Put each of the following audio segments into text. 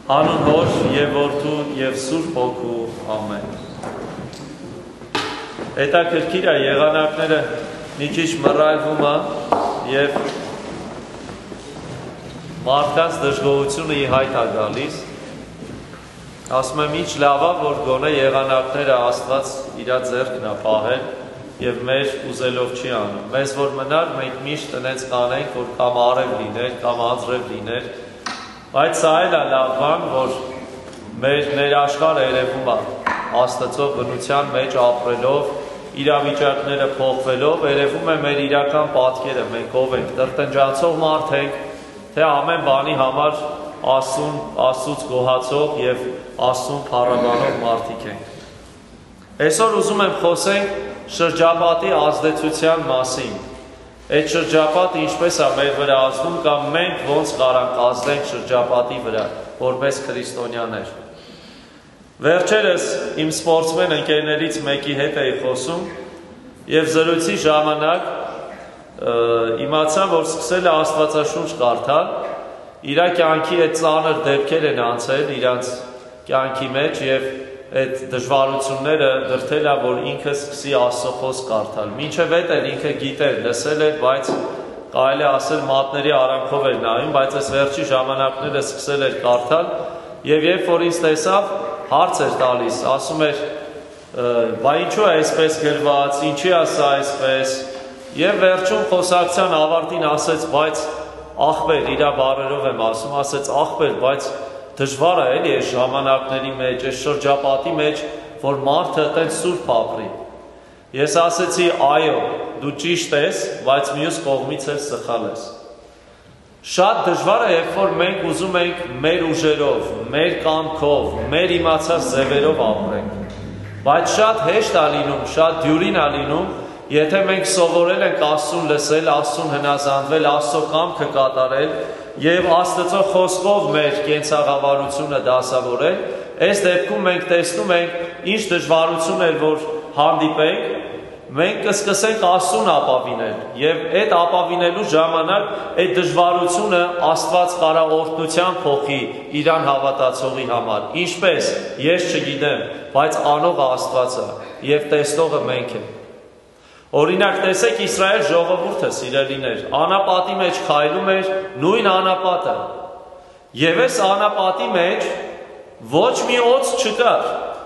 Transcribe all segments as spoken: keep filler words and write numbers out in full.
Հանուն Հոր և Որդու և Սուրբ Հոգու ամեն։ Հետաքրքիր է եղանակները մի քիչ մռայլվում է և մարդկանց դժգոհությունը ի հայտ է գալիս։ Ասում եմ ինչ լավ է, որ գոնե եղանակները Աստված իր ձեռքն է պահել և մեր ուզելով չի անում։ Մեզ որ մնար, մենք միշտ տնեց կանենք, որ կամ արև լիներ, կամ անձրև լիներ, բայց սա էլ է լավ բան, որ մեր ներաշխարհը երևում է Աստծո բնության մեջ ապրելով, իրավիճակները փոխվելով, երևում է մեր իրական պատկերը, մենք ով ենք, տրտնջացող մարդ ենք, թե ամեն բանի համար Աստծուն, Աստծուց գոհացող և Աստծուն փառաբանող մարդիկ ենք։ Այսօր ուզում եմ խոսենք շրջապատի ազդեցության մասին։ Այդ շրջապատը ինչպես է մեր վրա ազդում կամ մենք ոնց կարանք ազդենք շրջապատի վրա, որպես քրիստոնյաներ։ Վերջերս իմ սպորտսմեն ընկերներից մեկի հետ էի խոսում և զրույցի ժամանակ իմացա, որ սկսել է Աստվածաշունչ կարդալ, իր կյանքի այդ ծանր դեպքեր են անցել իրանց կյանքի մեջ և այդ դժվարությունները դրդել է, որ ինքը սկսի Աստծո խոսք կարդալ։ Մինչև այդ էլ ինքը գիտեր, լսել էր, բայց կարելի է ասել մատների արանքով էր նայում, բայց այս վերջի ժամանակները սկսել էր կարդալ և երբ որ ինձ տեսավ, հարց էր տալիս, ասում էր, բա ինչու է այսպես գրված, ինչի է սա այսպես, և վերջում խոսակցության ավարտին ասեց, բայց ախպեր, իրա բառերով եմ ասում, ասեց ախպեր, բայց դժվար է էլի այս ժամանակների մեջ, այս շրջապատի մեջ, որ մարդը տենց սուրբ ապրի։ Ես ասեցի, այո, դու ճիշտ ես, բայց մյուս կողմից էլ սխալ ես։ Շատ դժվար է, երբ որ մենք ուզում ենք մեր ուժերով, մեր կամքով, մեր իմացած ձևերով ապրենք։ Բայց շատ հեշտ է լինում, շատ դյուրին է լինում, եթե մենք սովորել ենք Աստծուն լսել, Աստծուն հնազանդվել, Աստծո կամքը կատարել և Աստծո խոսքով մեր կենցաղավարությունը դասավորել, այս դեպքում մենք տեսնում ենք ինչ դժվարություն էր, որ հանդիպենք, մենք կսկսենք Աստծուն ապավինել և այդ ապավինելու ժամանակ այդ դժվարությունը Աստված կարա օրհնության փոխի իրան հավատացողի համար։ Ինչպես, ես չգիտեմ, բայց անողը Աստված է և տեսնողը մենք ենք։ Օրինակ տեսեք Իսրայել ժողովուրդը սիրելիներ, անապատի մեջ քայլում էր նույն անապատը և այս անապատի մեջ ոչ մի օձ չկար,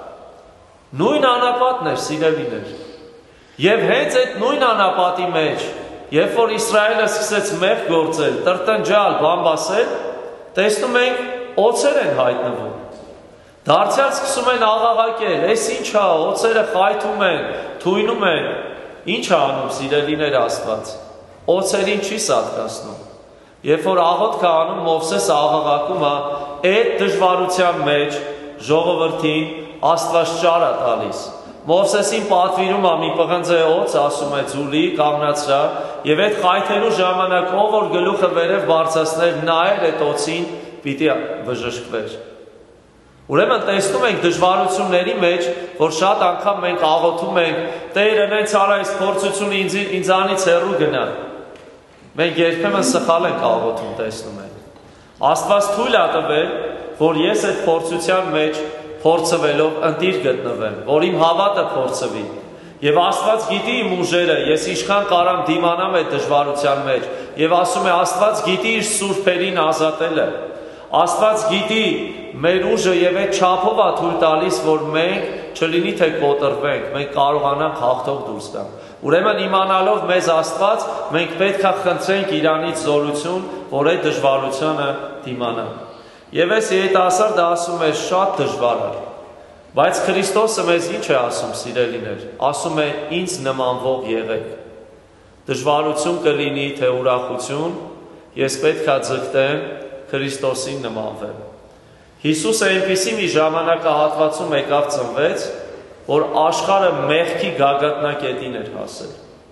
նույն անապատն էր սիրելիներ և հենց այդ նույն անապատի մեջ, երբ որ Իսրայելը սկսեց մեղք գործել, տրտնջալ, բամբասել, տեսնում ենք օձեր են հայտնվում, դարձյալ սկսում են աղաղակել, այս ինչ է, օձերը խայթում են, թույնում են, ինչ է անում սիրելիներ Աստված, օձերին չի սատկացնում, երբ որ աղոթք է անում Մովսեսը աղաղակում է, այդ դժվարության մեջ ժողովրդին Աստված ճար է տալիս, Մովսեսին պատվիրում է մի պղնձե օձ, ասում է ձուլի, կանգնացրա և այդ խայթելու ժամանակ ով որ գլուխը վերև բարձրացներ նայեր այդ օձին պիտի բժշկվեր։ Ուրեմն տեսնում ենք դժվարությունների մեջ, որ շատ անգամ մենք աղոթում ենք, Տեր ընենց արա այս փորձությունը ինձանից հեռու գնա։ Մենք երբեմն սխալ ենք աղոթում, տեսնում ենք։ Աստված թույլ է տվել, որ ես այդ փորձության մեջ փորձվելով ընտիր գտնվեմ, որ իմ հավատը փորձվի։ Եվ Աստված գիտի իմ ուժերը, ես ինչքան կարամ դիմանամ այդ դժվարության մեջ, և ասում է Աստված գիտի իր սուրբերին ազատելը։ Աստված գիտի մեր ուժը և այդ չափով է թույլ տալիս, որ մենք չլինի թե կոտրվենք, մենք կարողանանք հաղթող դուրս գանք։ Ուրեմն իմանալով մեզ Աստված, մենք պետք է խնդրենք Իրանից զորություն, որ այդ դժվարությանը դիմանա։ Եվ այս երիտասարդը ասում է շատ դժվար է, բայց Քրիստոսը մեզ ինչ է ասում, սիրելիներ, ասում է ինձ նմանվող եղեք։ Դժվարություն կլինի, թե ուրախություն, ես պետք է ձգտեմ Քրիստոսին նմանվեմ։ Հիսուսը այնպիսի մի ժամանակահատվածում եկավ ծնվեց, որ աշխարհը մեղքի գագաթնակետին էր հասել։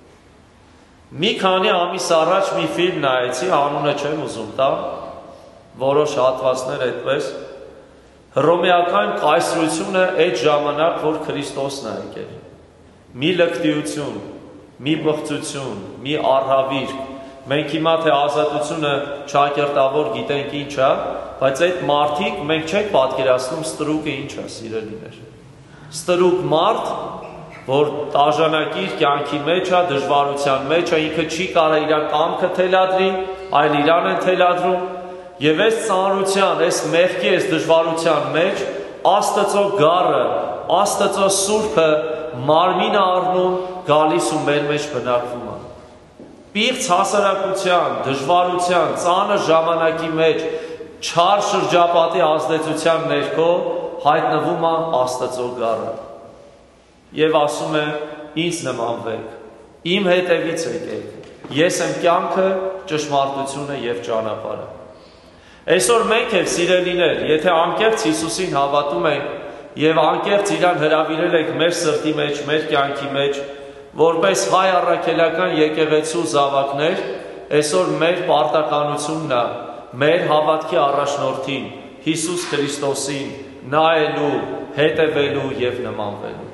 Մի քանի ամիս առաջ մի ֆիլմ նայեցի, անունը չեմ ուզում տալ, որոշ հատվածներ այդպես, հռոմեական կայսրությունը այդ ժամանակ, որ Քրիստոսն է եկել։ Մի լկտիություն, մի բղծություն, մի առհավիրք, մենք հիմա թե ազատությունը ճակերտավոր գիտենք ինչ է, բայց այդ մարդիկ մենք չենք պատկերացնում ստրուկը ինչ է, սիրելիներ։ Ստրուկ մարդ, որ տաժանակիր կյանքի մեջ է, դժվարության մեջ է, ինքը չի կարող իր կամքը թելադրի, այլ իրան են թելադրում, եւ այս ծանրության, այս մեղքի, այս դժվարության մեջ Աստծո գառը, Աստծո սուրբը մարմին առնում, գալիս ու մեր մեջ բնակվում է։ Պիղծ հասարակության, դժվարության, ծանր ժամանակի մեջ, չար շրջապատի ազդեցության ներքո հայտնվում է Աստծո գառը։ Եվ ասում է, ինձ նմանվեք, իմ հետևից եկեք, ես եմ կյանքը, ճշմարտությունը եւ ճանապարհը։ Այսօր մենք էլ սիրելիներ, եթե անկեղծ Հիսուսին հավատում ենք եւ անկեղծ իրան հրավիրել ենք մեր սրտի մեջ, մեր կյանքի մեջ, որպես հայ առաքելական եկեղեցու զավակներ, այսօր մեր պարտականությունն է մեր հավատքի առաջնորդին, Հիսուս Քրիստոսին, նայելու, հետևելու եւ նմանվելու։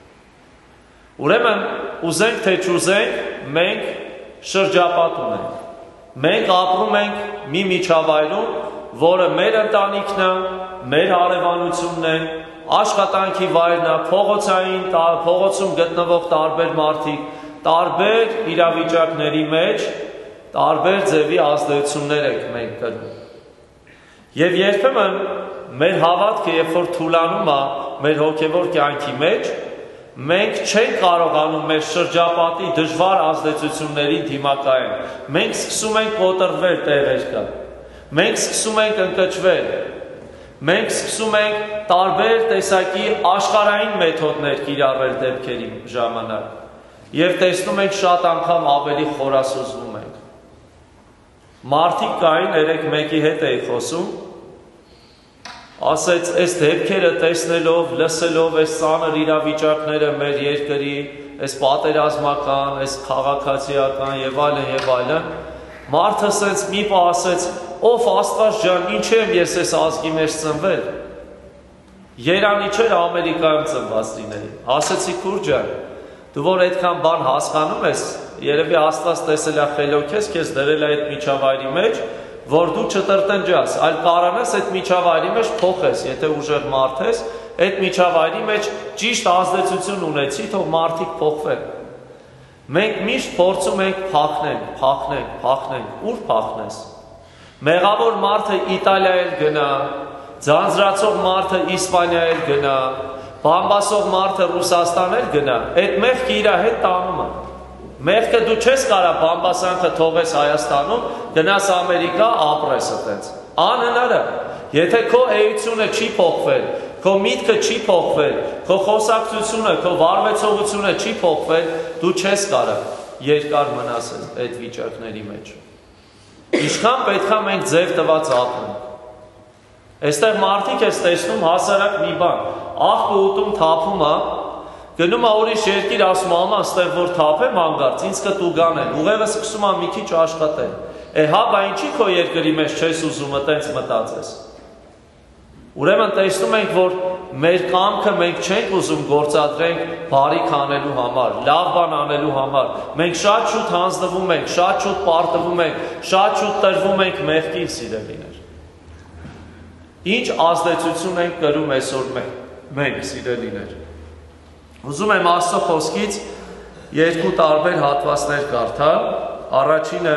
Ուրեմն, ուզենք թե չուզենք, մենք շրջապատ ունենք։ Մենք ապրում ենք մի միջավայրում, որը մեր ընտանիքն է, մեր հարևանությունն է, աշխատանքի վայրն է, փողոցային, փողոցում գտնվող տարբեր մարդիկ, տարբեր իրավիճակների մեջ, տարբեր ձևի ազդեցություններ ենք մենք կրում։ Եվ երբեմն մեր հավատքը, երբ որ թուլանում է մեր հոգևոր կյանքի մեջ, մենք չենք կարողանում մեր շրջապատի դժվար ազդեցություններին դիմակայել։ Մենք սկսում ենք կոտրվել տեղեր կա։ Մենք սկսում ենք ընկճվել։ Մենք սկսում ենք տարբեր տեսակի աշխարհային մեթոդներ կիրառել դեպքերի ժամանակ։ Եվ տեսնում ենք շատ անգամ ավելի խորասուզվում ենք։ Մարդիկ կային, երեք մեկի հետ էի խոսում, ասեց, այս դեպքերը տեսնելով, լսելով, այս ծանր իրավիճակները մեր երկրի, այս պատերազմական, այս քաղաքացիական եւ այլն եւ այլն, մարդը ասեց, մի պահ ասեց, ով Աստված ջան, ինչ եմ ես այս ազգի մեջ ծնվել։ Երանի չէր Ամերիկայում ծնված լինեի։ Ասեցի, քուր ջան, դու որ այդքան բան հասկանում ես, երևի Աստված տեսել է խելոք ես, քեզ դրել է այդ միջավայրի մեջ, որ դու չտրտնջաս, այլ կարանաս այդ միջավայրի մեջ փոխես, եթե ուժեղ մարդ ես, այդ միջավայրի մեջ ճիշտ ազդեցություն ունեցի, թող մարդիկ փոխվեն։ Մենք միշտ փորձում ենք փախնենք, փախնենք, փախնենք, ուր փախնես։ Մեղավոր մարդը Իտալիա էլ գնա, ձանձրացող մարդը Իսպանիա էլ գնա, բամբասող մարդը Ռուսաստան էլ գնա, այդ մեղքը իր հետ տանում է։ Մեղքը դու չես կարա բամբասանքը թողես Հայաստանում, գնաս Ամերիկա, ապրես այդպես։ Անհնար է։ Եթե քո էությունը չի փոխվել, քո միտքը չի փոխվել, քո խոսակցությունը, քո վարվեցողությունը չի փոխվել, դու չես կարա երկար մնաս այդ վիճակների մեջ։ Ինչքան պետք է մենք ձև տված ապրենք։ Այստեղ մարդիկ ես տեսնում հասարակ մի բան, աղբը ուտում թափում է, գնում է ուրիշ երկիր, ասում է, ամա, ստեղ որ թափեմ հանգարց, ինձ կտուգան են, ուղեղը սկսում է մի քիչ աշխատել։ Է հա, բա ինչի քո երկրի մեջ չես ուզում այտենց մտածես։ Ուրեմն տեսնում ենք, որ մեր կամքը մենք չենք ուզում գործադրենք բարիք անելու համար, լավ բան անելու համար։ Մենք շատ շուտ հանձնվում ենք, շատ շուտ պարտվում ենք, շատ շուտ տրվում ենք մեղքի, սիրելիներ։ Ինչ ազդեցություն ենք կրում այսօր մենք, սիրելիներ։ Ուզում եմ Աստծո խոսքից երկու տարբեր հատվածներ կարդալ։ Առաջինը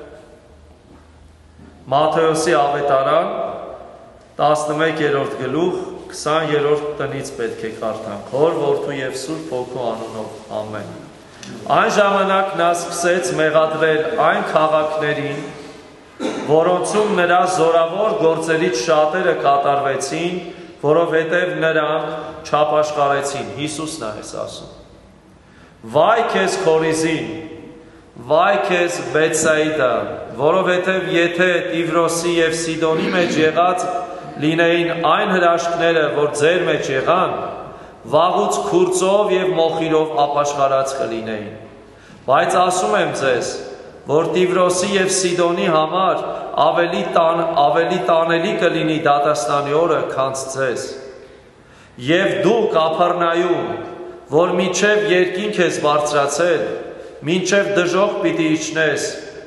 Մատթեոսի ավետարան տասնմեկերորդ գլուխ քսաներորդ տնից պետք է կարդանք։ Հոր, Որդու եւ Սուրբ Հոգու անունով ամեն։ Այն ժամանակ նա սկսեց մեղադրել այն քաղաքներին, որոնցում նրա զորավոր գործերից շատերը կատարվեցին, որովհետև նրանք չապաշխարեցին։ Հիսուսն է այս ասում։ Վայ քեզ Քորիզին, վայ քեզ Բեթսայիդա, որովհետև եթե Տիվրոսի եւ Սիդոնի մեջ եղած լինեին այն հրաշքները, որ ձեր մեջ եղան, վաղուց քուրծով եւ մոխիրով ապաշխարած կլինեին։ Բայց ասում եմ ձեզ, որ Տիվրոսի եւ Սիդոնի համար ավելի տան ավելի տանելի կլինի դատաստանի օրը, քան ձեզ։ Եվ դու Կափառնայում, որ միջև երկինք ես բարձրացել, մինչև դժոխք պիտի իջնես,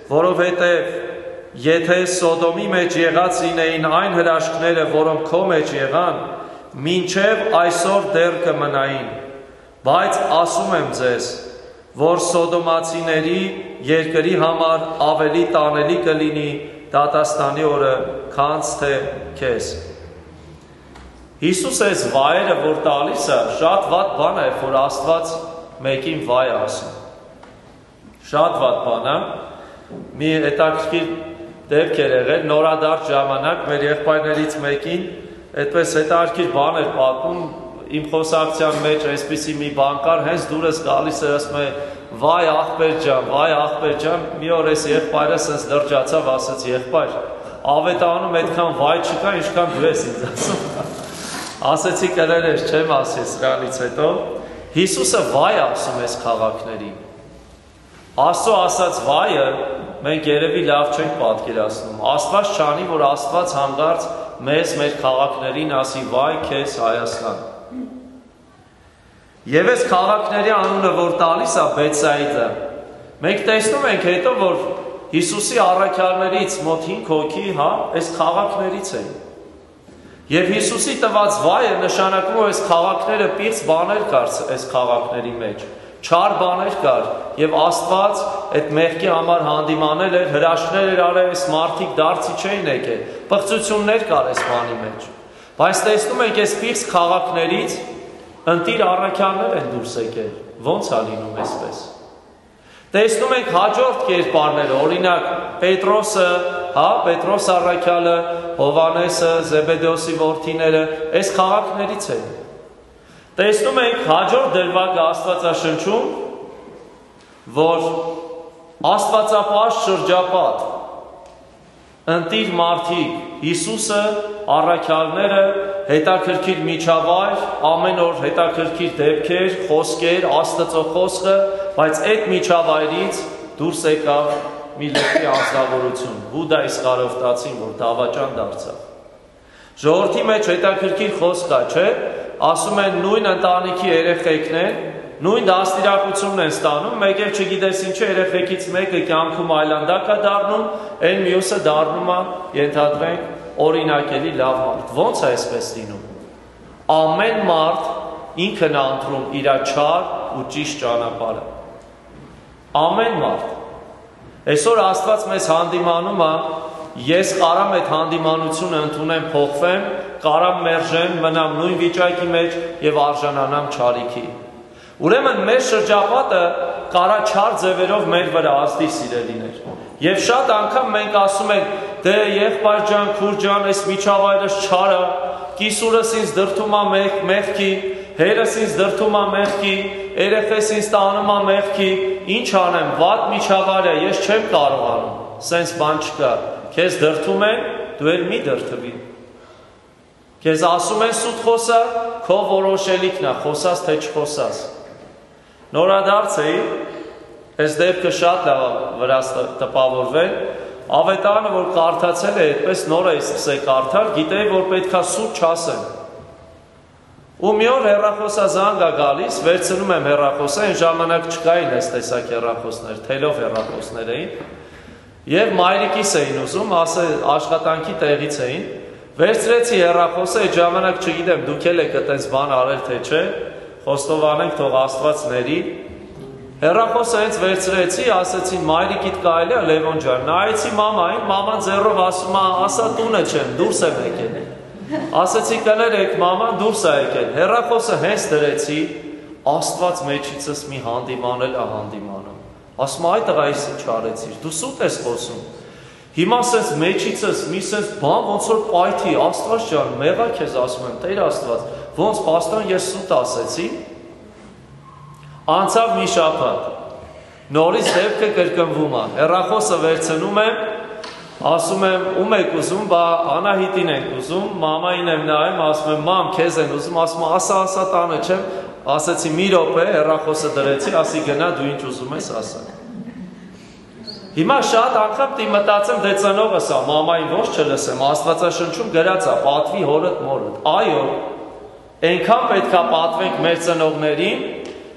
որովհետև եթե Սոդոմի մեջ եղած լինեին այն հրաշքները, որոնք քո մեջ եղան, մինչև այսօր դեռ կմնային, բայց ասում եմ ձեզ, որ Սոդոմացիների երկրի համար ավելի տանելի կլինի դատաստանի օրը, քան թե քեզ։ Հիսուս այս վայրը, որ տալիս է, շատ վատ բան է, որ Աստված մեկին վայ է ասում։ Շատ վատ բան է։ Մի հետաքրքիր դեպք էր եղել, նորադարձ ժամանակ մեր եղբայրներից մեկին այդպես հետաքրքիր բան էր պատմում, իմ խոսակցության մեջ այսպիսի մի բան կար, հենց դուրս գալիս էր, ասում է, վայ աղբեր ջան, վայ աղբեր ջան, մի օր այս եղբայրը սենց լրջացավ, ասաց եղբայր, ավետարանում այդքան վայ չկա, ինչքան դու ես ինձ ասում։ Ասեցի կներես, չեմ ասի սրանից հետո, Հիսուսը վայ ասում այս քաղաքներին։ Աստծո ասած վայը մենք երևի լավ չենք պատկերացնում։ Աստված չանի, որ Աստված հանգարց մեզ մեր քաղաքներին ասի վայ քեզ Հայաստան։ Եվ այս քաղաքների անունը, որ տալիս է Բեթսայիդա, մենք տեսնում ենք հետո, որ Հիսուսի առաքյալներից մոտ հինգ հոգի, հա, այս քաղաքներից են։ Եվ Հիսուսի տված վայը նշանակում է այս քաղաքները պիղծ բաներ կար այս քաղաքների մեջ, չար բաներ կար, եւ Աստված այդ մեղքի համար հանդիմանել էր, հրաշքներ էր արել, այս մարդիկ դարձի չէին եկել, պղծություններ կար այս բանի մեջ։ Բայց տեսնում ենք այս պիղծ քաղաքներից ընտիր առաքյալներ են դուրս եկել, ո՞նց է լինում այսպես։ Տեսնում ենք հաջորդ կերպարները, օրինակ Պետրոսը, հա, Պետրոս առաքյալը, Հովանեսը, Զեբեդեոսի որդիները, այս քաղաքներից են։ Տեսնում ենք հաջորդ դրվագը Աստվածաշնչում, որ Աստվածապաշտ շրջապատ, ընտիր մարդիկ, Հիսուսը, առաքյալները, հետաքրքիր միջավայր, ամեն օր հետաքրքիր դեպքեր, խոսքեր, Աստծո խոսքը, բայց այդ միջավայրից դուրս եկավ մի լեզվի անձնավորություն, Հուդա Իսխարովտացին, որ դավաճան դարձավ։ Ժողովրդի մեջ հետաքրքիր խոսք կա, չէ՞, ասում են նույն ընտանիքի երեխեքն են, նույն դաստիարակությունն են ստանում, մեկ էլ չգիտես ինչ երեխեքից մեկը կյանքում այլանդակ է դառնում, այն մյուսը դառնում է, ենթադրենք, օրինակելի լավ մարդ։ Ո՞նց է այսպես լինում։ Ամեն մարդ ինքն է ընտրում իր չար ու ճիշտ ճանապարհը։ Ամեն մարդ։ Այսօր Աստված մեզ հանդիմանում է, ես կարամ այդ հանդիմանությունը ընդունեմ, փոխվեմ, կարամ մերժեմ, մնամ նույն վիճակի մեջ եւ արժանանամ չարիքի։ Ուրեմն մեր շրջապատը կարա չար ձևերով մեր վրա ազդի սիրելիներ։ Եվ շատ անգամ մենք ասում ենք, դե եղբայր ջան, քուր ջան, այս միջավայրը չար է, կիսուրս ինձ դրդում է մեղքի, հերս ինձ դրդում է մեղքի, երեխես ինձ տանում է մեղքի, ինչ անեմ, վատ միջավայր է, ես չեմ կարողանում, սենց բան չկա, քեզ դրդում են, դու էլ մի դրդվի։ Քեզ ասում են սուտ խոսա, քո որոշելիքն է, խոսաս թե չխոսաս։ Նորադարձ էի, այս դեպքը շատ լավ վրաս տպավորվել, ավետարանը, որ կարդացել է, այդպես նոր է սկսել կարդալ, գիտեի, որ պետքա սուտ չասեմ։ Ու մի օր հեռախոսազանգ է գալիս, վերցնում եմ հեռախոսը, այն ժամանակ չկային այս տեսակ հեռախոսներ, թելով հեռախոսներ էին, եւ մայրիկիս էին ուզում, աշխատանքի տեղից էին, վերցրեցի հեռախոսը, այդ ժամանակ չգիտեմ, դուք էլ եք այդպես բան արել թե չէ, խոստովանենք թող Աստված ների։ Հեռախոսը հենց վերցրեցի, ասեցի մայրիկիդ կարելի է Լևոն ջան, նայեցի մամային, մաման ձեռով ասում է, ասա տունը չեմ, դուրս եմ եկել։ Ասեցի կներեք, մաման դուրս է եկել, հեռախոսը հենց դրեցի, Աստված մեջիցս մի հանդիմանել է հանդիմանում։ Ասում է, այ տղա ես ինչ արեցիր, դու սուտ ես խոսում։ Հիմա սենց մեջիցս մի սենց բան ոնց որ պայթի, Աստված ջան, մեղա քեզ ասում եմ, Տեր Աստված, ոնց պաստան ես սուտ ասեցի։ Անցավ մի շաբաթ, նորից դեպքը կրկնվում է, հեռախոսը վերցնում եմ, ասում եմ, ում եք ուզում, բա Անահիտին ենք ուզում, մամային եմ նայում, ասում եմ, մամ, քեզ են ուզում, ասում եմ, ասա, ասա տանը չեմ, ասեցի մի րոպե, հեռախոսը դրեցի, ասի գնա, դու ինչ ուզում ես, ասա։ Հիմա շատ անգամ դի մտածեմ, դե ծնողս է, մամային ոնց չլսեմ, Աստվածաշնչում գրած է, պատվի հորդ մորդ, այո, այնքան պետք է պատվենք մեր ծնողներին,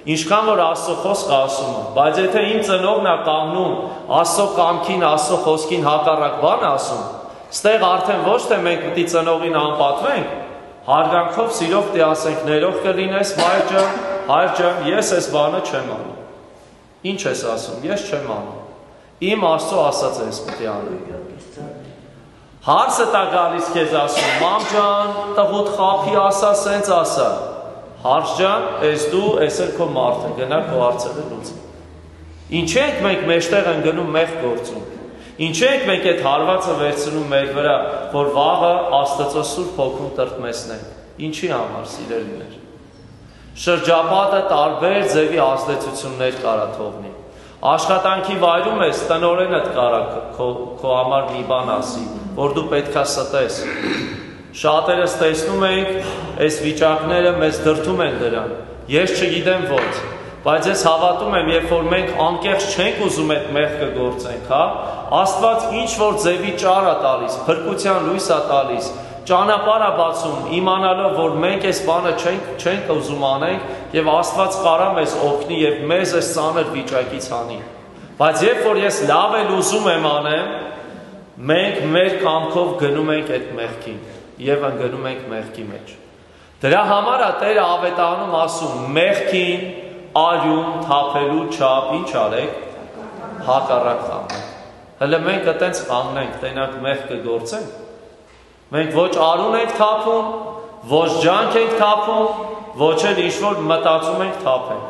Ինչքան որ Աստծո խոսքը ասում է, բայց եթե իմ ծնողն է կանգնում Աստծո կամքին, Աստծո խոսքին հակառակ բան ասում, ստեղ արդեն ոչ թե մենք պիտի ծնողին անպատվենք, հարգանքով սիրով պիտի ասենք, ներող կլինես, մայր ջան, հայր ջան, ես այս բանը չեմ անում։ Ինչ ես ասում, ես չեմ անում։ Իմ Աստծո ասած ես պիտի անեմ։ Հարցը տա գալիս քեզ ասում, մամ ջան, տղուտ խափի ասա, սենց ասա։ Հարց ջան, ես դու, ես էլ քո մարդը, գնա քո հարցերը լուծի։ Ինչ ենք մենք մեջտեղ են գնում մեղ գործում։ Ինչ ենք մենք այդ հարվածը վերցնում մեր վրա, որ վաղը Աստծո Սուրբ Հոգուն տրտմեցնենք։ Ինչի համար, սիրելիներ։ Շրջապատը տարբեր ձևի ազդեցություններ կարա թողնի։ Աշխատանքի վայրում ես, տնօրենդ կարա քո, քո համար մի բան ասի, որ դու պետքա ստես։ Շատերս տեսնում ենք, այս վիճակները մեզ դրդում են դրան։ Ես չգիտեմ ոնց, բայց ես հավատում եմ, երբ որ մենք անկեղծ չենք ուզում այդ մեղքը գործենք, հա, Աստված ինչ որ ձևի ճար է տալիս, փրկության լույս է տալիս, ճանապարհ է բացում, իմանալով, որ մենք այս բանը չենք, չենք ուզում անենք եւ Աստված կարա մեզ օգնի եւ մեզ այս ծանր վիճակից հանի։ Բայց երբ որ ես լավ էլ ուզում եմ անեմ, մենք մեր կամքով գնում ենք այդ մեղքին եւ ընկնում ենք մեղքի մեջ։ Դրա համար է Տերը ավետարանում ասում, մեղքին արյուն թափելու չափ ինչ արեք, հակառակ խաղանք։ Հələ մենք այտենց խաղնենք, տենակ մեղքը գործենք։ Մենք ոչ արուն ենք թափում, ոչ ջանք ենք թափում, ոչ էլ ինչ-որ մտածում ենք թափենք։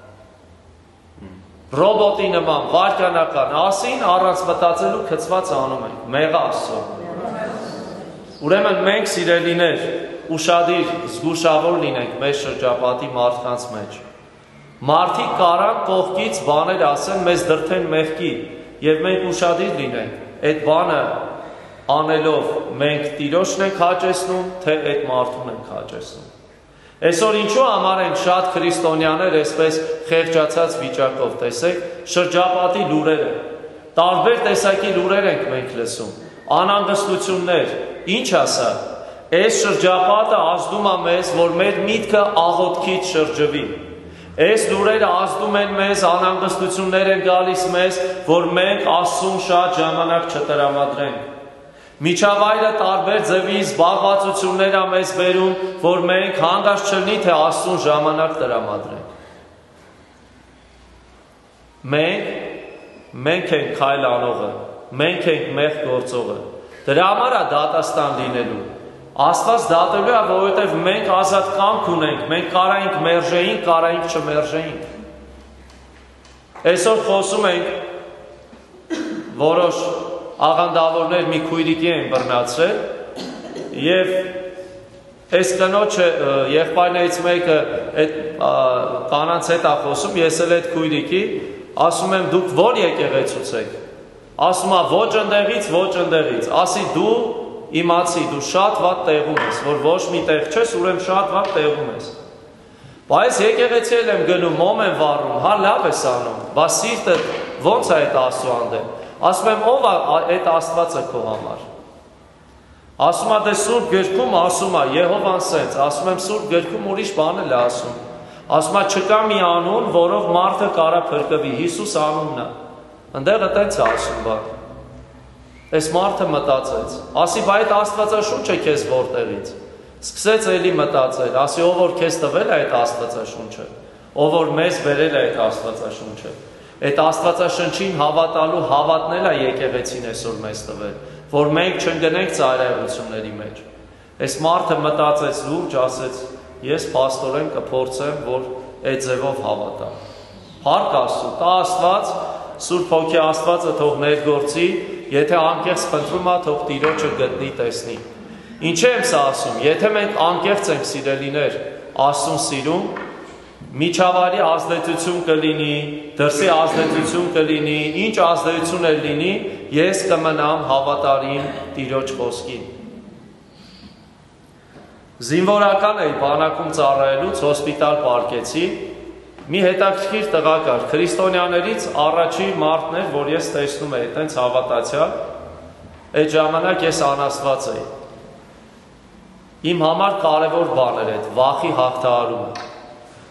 Ռոբոտի նման, վարկանական ասին, առանց մտածելու քծված անում ենք, մեղա Աստծո։ Ուրեմն մենք սիրելիներ, ուշադիր, զգուշավոր լինենք մեր շրջապատի մարդկանց մեջ։ Մարդիկ կարան կողքից բաներ ասեն, մեզ դրդեն մեղքի, եւ մենք ուշադիր լինենք, այդ բանը անելով մենք Տիրոջն ենք հաճեցնում, թե այդ մարդուն ենք հաճեցնում։ Այսօր ինչու համար են շատ քրիստոնյաներ այսպես խեղճացած վիճակով, տեսեք, շրջապատի լուրերը, տարբեր տեսակի լուրեր ենք մենք լսում, անհանգստություններ, ինչ ասա, այս շրջապատը ազդում է մեզ, որ մեր միտքը աղոթքից շրջվի։ Այս լուրերը ազդում են մեզ, անհանգստություններ են գալիս մեզ, որ մենք Աստծուն շատ ժամանակ չտրամադրենք։ Միջավայրը տարբեր ձևի զբաղվածություններ է մեզ բերում, որ մենք հանգած չլինի, թե Աստծուն ժամանակ տրամադրենք։ Մենք, մենք ենք քայլ անողը, մենք ենք մեղ գործողը։ Դրա համար է դատաստան լինելու։ Աստված դատելու է, որովհետև մենք ազատ կամք ունենք, մենք կարայինք մերժեինք, կարայինք չմերժեինք։ Այսօր խոսում ենք որոշ աղանդավորներ մի քույրիկի են բռնացրել եւ այս կնոջը եղբայրներից մեկը այդ կանանց հետ է խոսում, ես էլ այդ քույրիկի ասում եմ դուք ո՞ր եկեղեցուց եք։ Ասում է ոչ ընդեղից, ոչ ընդեղից։ Ասի դու իմացի, դու շատ վատ տեղում ես, որ ոչ մի տեղ չես, ուրեմն շատ վատ տեղում ես։ Բայց եկեղեցի եմ գնում, մոմ եմ վառում, հա լավ ես անում, բա սիրտը ո՞նց է այդ Աստծո հանդեպ։ Ասում եմ ով է այդ Աստվածը քո համար։ Ասում է դե Սուրբ գրքում ասում է Եհովան սենց, ասում եմ Սուրբ գրքում ուրիշ բան էլ է ասում։ Ասում է չկա մի անուն, որով մարդը կարա փրկվի, Հիսուս անունն է։ Ընդեղ այդպես է ասում բան։ Այս մարդը մտածեց, ասի բա այդ Աստվածաշունչը քեզ որտեղից։ Սկսեց էլի մտածել, ասի ով որ քեզ տվել է այդ Աստվածաշունչը, ով որ մեզ բերել է այդ Աստվածաշունչը։ Այդ Աստվածաշնչին հավատալու հավատն էլ է եկեղեցին այսօր մեզ տվել, որ մենք չընկնենք ծայրահեղությունների մեջ։ Այս մարդը մտածեց լուրջ, ասեց, ես փաստորեն կփորձեմ, որ այդ ձևով հավատամ։ Փառք Աստծո, տա Աստված, Սուրբ Հոգի Աստվածը թող ներգործի, եթե անկեղծ խնդրում է, թող Տիրոջը գտնի, տեսնի։ Ինչ եմ սա ասում, եթե մենք անկեղծ ենք սիրելիներ, Աստծուն սիրում, միջավայրի ազդեցություն կլինի, դրսի ազդեցություն կլինի, ինչ ազդեցություն էլ լինի, ես կմնամ հավատարիմ Տիրոջ խոսքին։ Զինվորական էի բանակում ծառայելուց հոսպիտալ պարկեցի, մի հետաքրքիր տղա կար, քրիստոնյաներից առաջի մարդն էր, որ ես տեսնում էի, այտենց հավատացյալ, այդ ժամանակ ես անաստված էի։ Իմ համար կարևոր բան էր այդ վախի հաղթահարումը։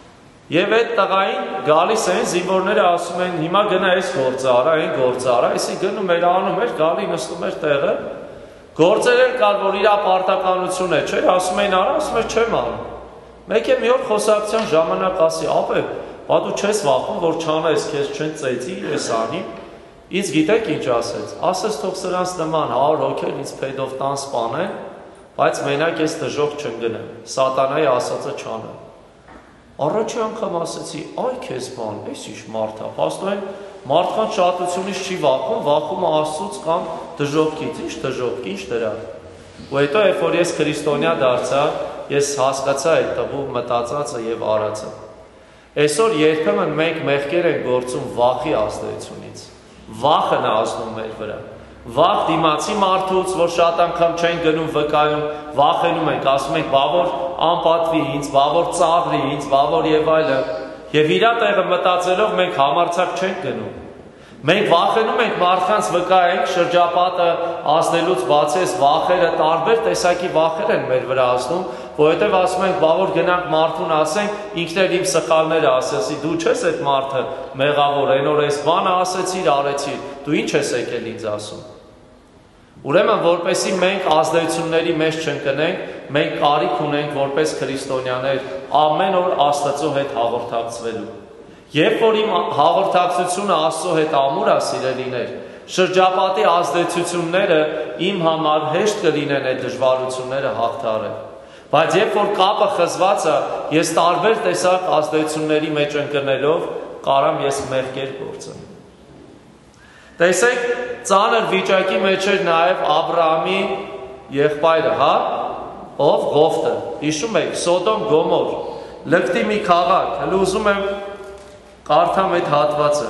Եվ այդ տղային գալիս են զինվորները ասում են հիմա գնա այս գործը արա, այն գործը արա, այսի գնում էր անում էր, գալի նստում էր տեղը, գործեր էլ կար, որ իր պարտականություն է, չէ, ասում էին արա, ասում էր չեմ անում։ Մեկ է մի օր խոսակցության ժամանակ ասի, ապե, բա դու չես վախում, որ չանես, քեզ չեն ծեծի, ես անի։ Ինձ գիտեք ինչ ասեց, ասես թող սրանց նման հարյուր հոգել ինձ փեդով տան սպանեն, բայց մենակ ես դժոխք չընկնեմ, սատանայի ասածը չանեմ։ Առաջի անգամ ասեցի, այ քեզ բան, այս ինչ մարդ է, փաստորեն մարդկանց շատությունից չի վախում, վախում Աստծուց կամ դժոխքից, ինչ դժոխք, ինչ դրա։ Ու հետո երբ որ ես քրիստոնյա դարձա, ես հասկացա այդ տղու մտածածը եւ արածը։ Այսօր երբեմն մենք մեղքեր ենք գործում վախի ազդեցությունից։ Վախը նազնում մեր վրա։ Վախ դիմացի մարդուց, որ շատ անգամ չեն գնում վկայում, վախենում ենք, ասում ենք, բա որ անպատվի ինձ, բա որ ծաղրի ինձ, բա որ եւ այլն։ Եվ իր տեղը մտածելով մենք համարձակ չենք գնում։ Մենք վախենում ենք մարդկանց վկայենք, շրջապատը ազդելուց բացի այս վախերը տարբեր տեսակի վախեր են մեր վրա ազդում, որովհետև ասում ենք, բա որ գնանք մարդուն ասենք, ինքն էլ իմ սխալները ասեցի, դու չես այդ մարդը մեղավոր, այն օր այս բանը ասեցիր, արեցիր, դու ինչ ես եկել ինձ ասում։ Ուրեմն, որպեսզի մենք ազդեցությունների մեջ չընկնենք, մենք կարիք ունենք որպես քրիստոնյաներ ամեն օր Աստծո հետ հաղորդակցվելու։ Երբ որ իմ հաղորդակցությունը Աստծո հետ ամուր է, սիրելիներ, շրջապատի ազդեցությունները իմ համար հեշտ կլինեն այդ դժվարությունները հաղթարել։ Բայց երբ որ կապը խզված է, ես տարբեր տեսակ ազդեցությունների մեջ ընկնելով կարամ ես մեղքեր գործեմ։ Տեսեք, ծանր վիճակի մեջ էր նաև Աբրահամի եղբայրը, հա, ով Ղովտը։ Հիշում եք, Սոդոմ Գոմոր, լկտի մի քաղաք, հələ ուզում եմ կարդամ այդ հատվածը։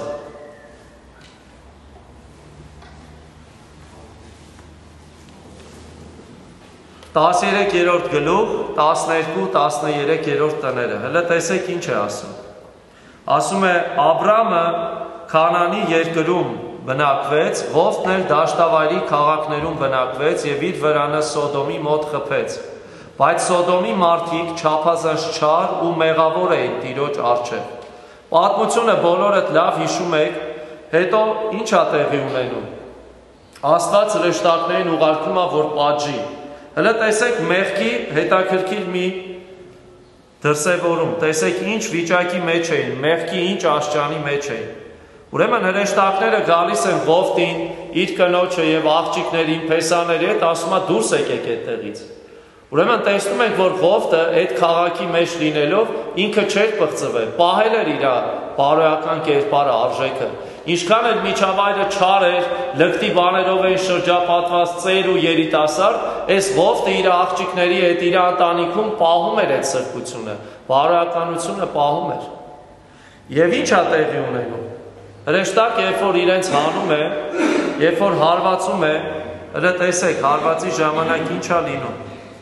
տասներկերորդ գլուխ, տասներկու, տասներեքերորդ տները։ Հələ տեսեք ինչ է ասում։ Ասում է Աբրամը Քանանի երկրում բնակվեց, Ղովտն էլ դաշտավայրի քաղաքներում բնակվեց եւ իր վրանը Սոդոմի մոտ խփեց։ Բայց Սոդոմի մարդիկ չափազանց չար ու մեղավոր էին Տիրոջ առջև։ Պատմությունը բոլորդ լավ հիշում եք, հետո ինչ է տեղի ունենում։ Աստված հրեշտակներին ուղարկում է, որ պատժի։ Հələ տեսեք մեղքի հետաքրքիր մի դրսևորում, տեսեք ինչ վիճակի մեջ էին, մեղքի ինչ աշճանի մեջ էին։ Ուրեմն հրեշտակները գալիս են Ղովտին, իր կնոջը եւ աղջիկներին, փեսաների հետ, ասում է դուրս եկեք այդտեղից։ Ուրեմն տեսնում ենք, որ Ղովտը այդ քաղաքի մեջ լինելով ինքը չէր պղծվել, պահել էր իր բարոյական կերպարը, արժեքը։ Ինչքան էլ միջավայրը չար էր, լկտի բաներով էին շրջապատված ծեր ու երիտասարդ, այս Ղովտը իր աղջիկների հետ իր ընտանիքում պահում էր այդ սրբությունը, բարոյականությունը պահում էր։ Եվ ինչ է տեղի ունենում։ Հրեշտակ, երբ որ իրենց հանում է, երբ որ հարվածում է, հələ տեսեք, հարվածի ժամանակ ինչ է լինում։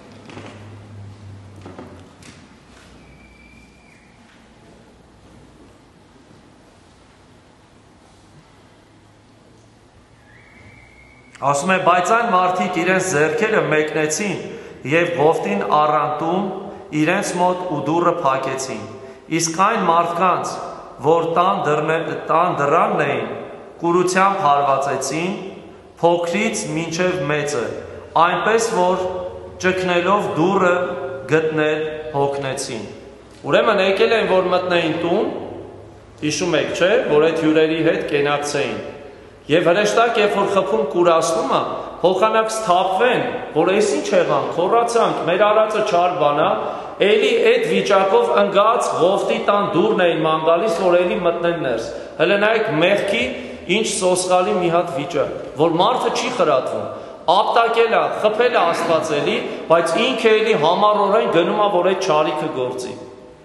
Ասում է, բայց այն մարդիկ իրենց ձեռքերը մեկնեցին եւ Ղովտին առանտում իրենց մոտ ու դուռը փակեցին։ Իսկ այն մարդկանց, որ տան դռանն էին, կուրությամբ հարվածեցին, փոքրից մինչև մեծը, այնպես որ ճգնելով դուռը գտնել հոգնեցին։ Ուրեմն եկել են, որ մտնեին տուն, հիշում եք, չէ, որ այդ հյուրերի հետ կենակցեին։ Եվ հրեշտակ, երբ որ խփում կուրացնում է, փոխանակ սթափվեն, որ այս ինչ եղան, խորացանք, մեր արածը չար բան է, էլի այդ վիճակով ընկած Ղովտի տան դուռն էին ման գալիս, որ էլի մտնեն ներս։ Հələ նայեք մեղքի ինչ սոսկալի մի հատ վիճակ, որ մարդը չի խրատվում, ապտակել է, խփել է Աստված էլի, բայց ինքը էլի համառորեն գնում է, որ այդ չարիքը գործի։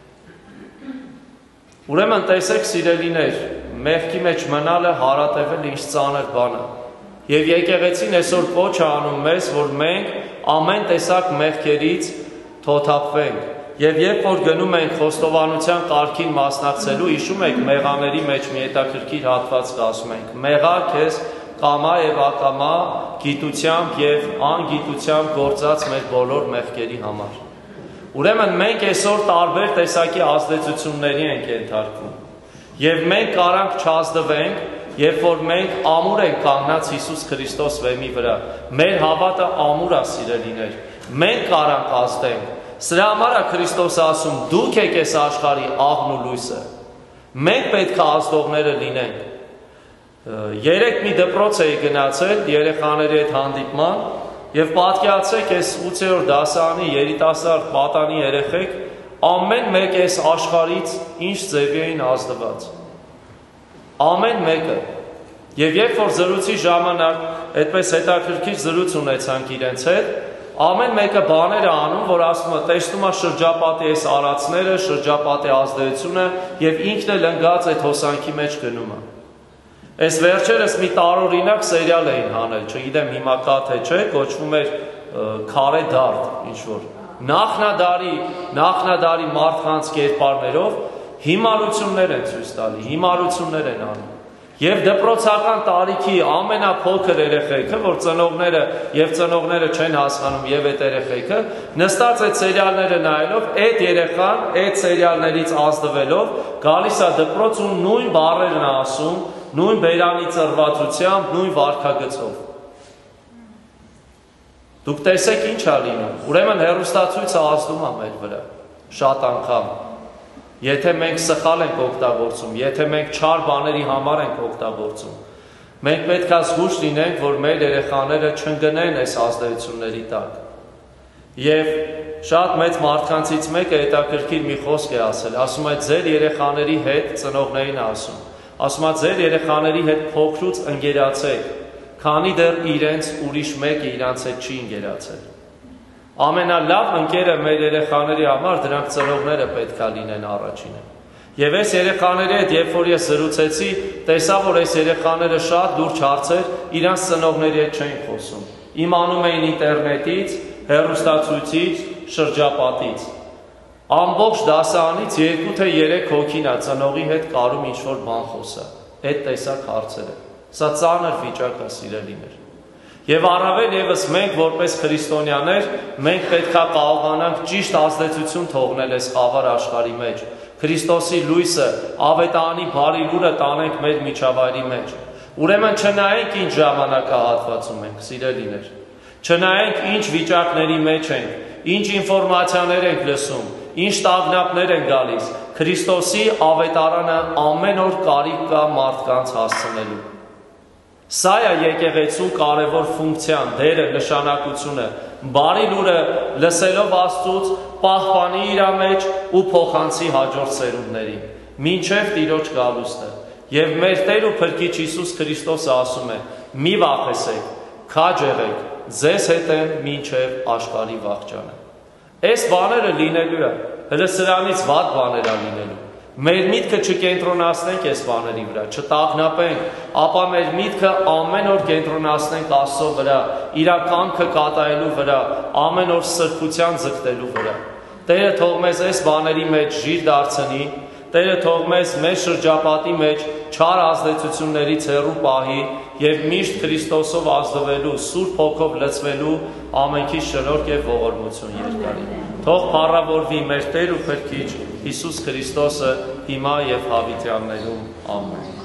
Ուրեմն տեսեք, սիրելիներ, մեղքի մեջ մնալը հարատևել ինչ ծանր բան է։ Եվ եկեղեցին այսօր կոչ է անում մեզ, որ մենք ամեն տեսակ մեղքերից թոթափվենք։ Եվ երբ որ գնում ենք խոստովանության կարգին մասնակցելու, հիշում եք մեղաների մեջ մի հետաքրքիր հատված կա, ասում ենք. մեղա քեզ կամա եւ ակամա գիտությամբ եւ անգիտությամբ գործած մեր բոլոր մեղքերի համար։ Ուրեմն մենք այսօր տարբեր տեսակի ազդեցությունների ենք ենթարկվում։ Եվ մենք կարանք չազդվենք, երբ որ մենք ամուր ենք կանգնած Հիսուս Քրիստոս վեմի վրա։ Մեր հավատը ամուր է, սիրելիներ։ Մենք կարանք ազդենք։ Սրա համար է Քրիստոսը ասում. դուք եք այս աշխարհի աղն ու լույսը։ Մենք պետք է ազդողները լինենք։ Երեք մի դպրոց էի գնացել երեխաների հետ հանդիպման եւ պատկերացրեք այս ութերորդ դասարանի երիտասարդ պատանի երեխեք ամեն մեկ այս աշխարհից ինչ ձևի էին ազդված։ Ամեն մեկը։ Եվ երբ որ զրույցի ժամանակ այդպես հետաքրքիր զրույց ունեցանք իրենց հետ, ամեն մեկը բաներ է անում, որ ասում է, տեսնում է շրջապատի այս արածները, շրջապատի ազդեցությունը եւ ինքն էլ ընկած այդ հոսանքի մեջ գնում է։ Այս վերջերս մի տարօրինակ սերիալ էին հանել, չգիտեմ հիմա կա թե չէ, կոչվում էր Քարե դարդ, ինչ որ։ Նախնադարի, նախնադարի մարդկանց կերպարներով հիմարություններ են ցույց տալի, հիմարություններ են անում։ Եվ դպրոցական տարիքի ամենափոքր երեխեքը, որ ծնողները եւ ծնողները չեն հասկանում եւ այդ երեխեքը, նստած այդ սերիալները նայելով, այդ երեխան այդ սերիալներից ազդվելով գալիս է դպրոց ու նույն բառերն է ասում, նույն բերանի ծրվածությամբ, նույն վարքագծով։ Դուք տեսեք ինչ է լինում։ Ուրեմն հեռուստացույցը ազդում է մեր վրա շատ անգամ։ Եթե մենք սխալ ենք օգտագործում, եթե մենք չար բաների համար ենք օգտագործում, մենք պետք է զգույշ լինենք, որ մեր երեխաները չընկնեն այս ազդեցությունների տակ։ Եվ շատ մեծ մարդկանցից մեկը հետաքրքիր մի խոսք է ասել, ասում է ձեր երեխաների հետ ծնողներին ասում, ասում է ձեր երեխաների հետ փոքրուց ընկերացեք, քանի դեռ իրենց ուրիշ մեկը իրանց հետ չի ընկերացել։ Ամենալավ ընկերը մեր երեխաների համար դրանք ծնողները պետք է լինեն առաջինը։ Եվ այս երեխաների հետ, երբ որ ես զրուցեցի, տեսա, որ այս երեխաները շատ լուրջ հարցեր իրանց ծնողների հետ չէին խոսում։ Իմանում էին ինտերնետից, հեռուստացույցից, շրջապատից։ Ամբողջ դասարանից երկու թե երեք հոգին է ծնողի հետ կարում ինչ-որ բան խոսա։ Այդ տեսակ հարցերը։ Սա ծանր վիճակ է, սիրելիներ։ Եվ առավել ևս մենք որպես քրիստոնյաներ, մենք պետք է կարողանանք ճիշտ ազդեցություն թողնել այս խավար աշխարհի մեջ։ Քրիստոսի լույսը, ավետարանի բարի լուրը տանենք մեր միջավայրի մեջ։ Ուրեմն չնայենք ինչ ժամանակահատվածում ենք, սիրելիներ։ Չնայենք ինչ վիճակների մեջ ենք, ինչ ինֆորմացիաներ ենք լսում, ինչ տագնապներ են գալիս։ Քրիստոսի ավետարանը ամեն օր կարիք կա մարդկանց հասցնելու։ Սա է եկեղեցու կարևոր ֆունկցիան, դերը, նշանակությունը, բարի լուրը լսելով Աստծուց պահպանի իր մեջ ու փոխանցի հաջորդ սերունդներին, մինչև Տիրոջ գալուստը։ Եվ մեր Տեր ու Փրկիչ Հիսուս Քրիստոսը ասում է. մի վախեցեք, քաջ եղեք, ձեզ հետ եմ մինչև աշխարհի վախճանը։ Այս բաները լինելու է, հենց սրանից վատ բաներ է լինելու։ Մեր միտքը չկենտրոնացնենք այս բաների վրա, չտագնապենք, ապա մեր միտքը ամեն օր կենտրոնացնենք Աստծո վրա, իր կամքը կատարելու վրա, ամեն օր սրբության ձգտելու վրա։ Տերը թող մեզ այս բաների մեջ ժիր դարձնի, Տերը թող մեզ մեր շրջապատի մեջ չար ազդեցություններից հեռու պահի եւ միշտ Քրիստոսով ազդվելու, Սուրբ Հոգով լցվելու ամենքի շնորհք եւ ողորմություն երկարի։ Թող փառավորվի մեր Տեր ու Փրկիչ Հիսուս Քրիստոսը հիմա եւ հավիտյաններում։ Ամեն։